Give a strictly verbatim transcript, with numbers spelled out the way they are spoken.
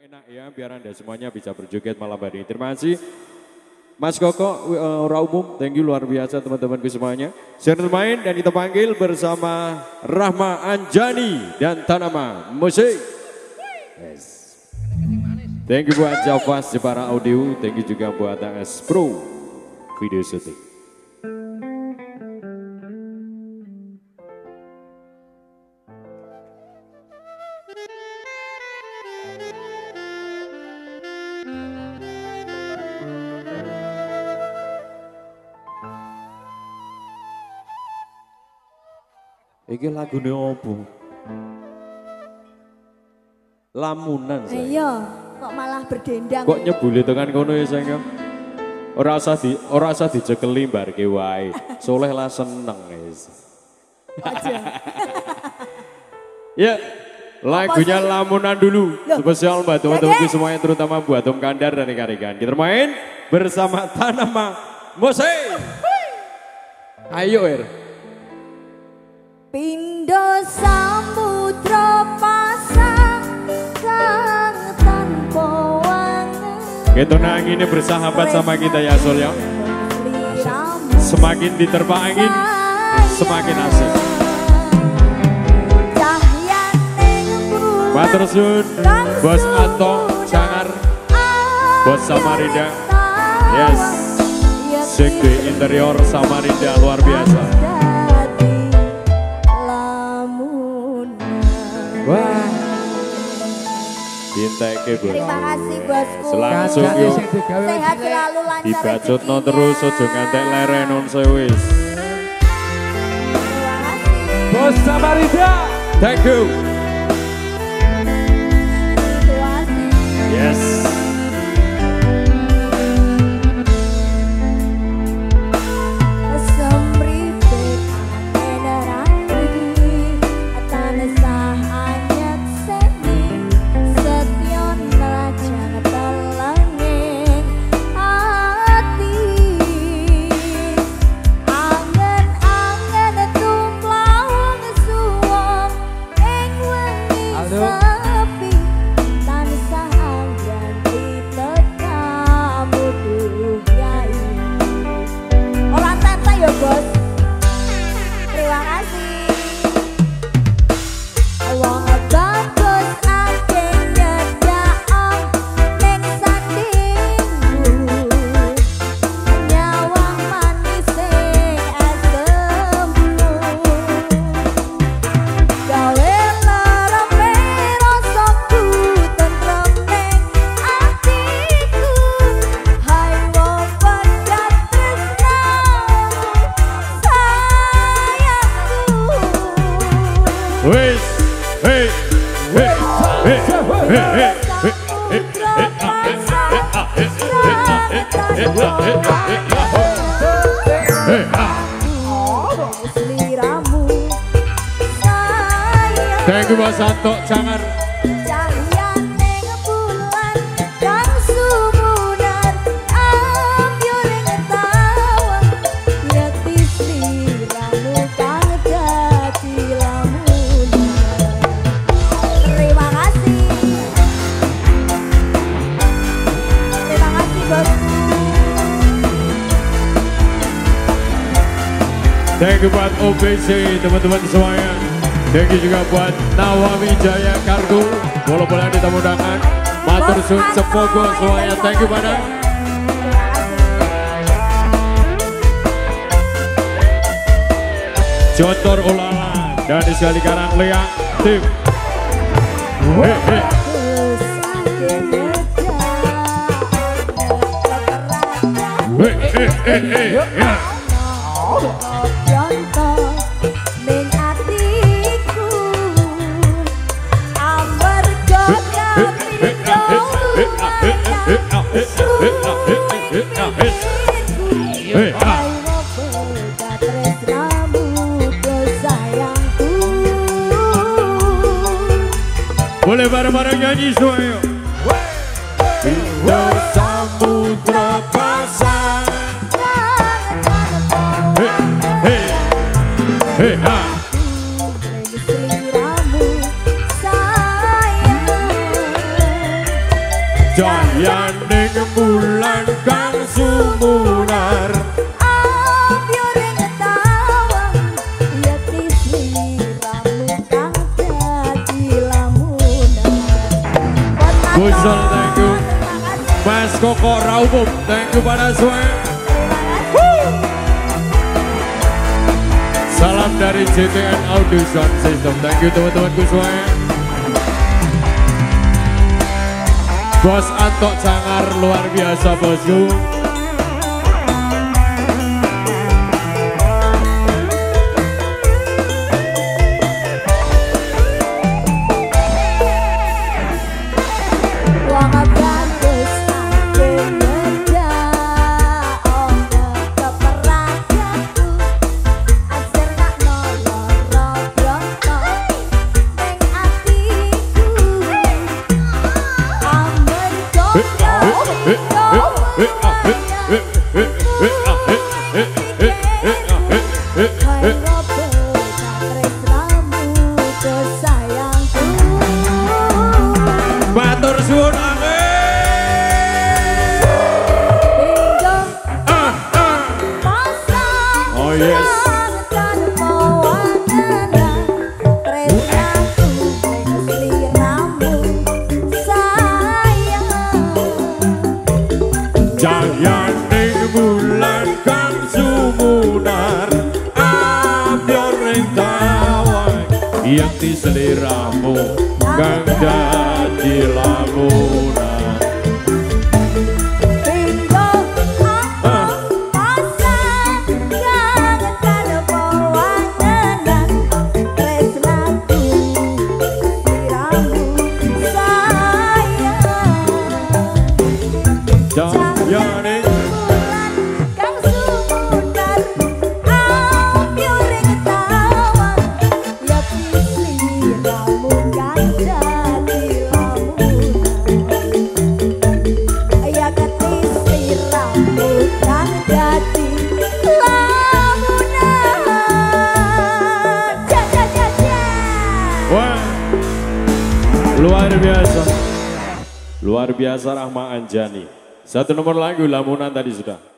enak ya, biar Anda semuanya bisa berjoget malam hari ini. Terima kasih Mas Koko, uh, Ora Umum, thank you luar biasa teman-temanku semuanya. Saya main dan kita panggil bersama Rahma Anjani dan Tanama Musik. Yes. Thank you buat Javas Jepara Audio, thank you juga buat A S Pro Video Shooting. Iki lagune opo? Lamunan saya. Iya, kok malah berdendang. Kok nyebuli tekan kono ya sayang? Ora usah di ora usah dicekeli mbarke wae. Soleh lah seneng wis. Aja. Ya, lagunya Lamunan dulu. Loh. Spesial buat teman-temanku semuanya, terutama buat Om Kandar dan rekan-rekan. Kita main bersama Tanama Musik. Ayo Er. Pindo samudra pasang kang tanpa wangi. Gitu nah ini bersahabat sama kita ya Sol ya. Semakin diterpa angin, semakin asik. Matur suwun Bos Anto Cangar, Bos Samarinda. Yes, sing di interior Samarinda luar biasa. Wah, cintai bos. Terima kasih bosku. Selangsung yuk. Sehat selalu, lancar dibacot no terus, ojo ngantek lerenon sewis. Bos Samarinda, thank you. Yes. Thank you Mas Anto Cangar. Thank you buat O B C teman-teman semuanya. Thank you juga buat Nawami Jaya Kargo, bola-bola di tamu undangan. Matur suwun semoga semuanya. Thank you pada. Jotor Ulala dan di sekali karang Lea tim. Hey, hey. Hey, hey, hey, hey, yeah. Boleh bareng-bareng nyanyi semuanya. Pindo samudra pasang. Hey, hey, hey, ha. Cahyane bulan kang sumunar Busol, thank you. Mas Koko Raumum, thank you pada semua. Salam dari J T N Audio Sound System, thank you teman-temanku semuanya. Bos Antok Cangar luar biasa bosku. Matur suwun oh yes. Cahyane bulan kang sumunar ambiar ning tawang yang di seliramu kang dadi lamunan. Cahyane kang sumunar ambiar ning tawang ya sliramu kang dadi lamunan ya kati sliramu kang dadi lamunan. Ja ja ja ja. Wah, luar biasa, luar biasa Rahma Anjani. Satu nomor lagu Lamunan tadi sudah.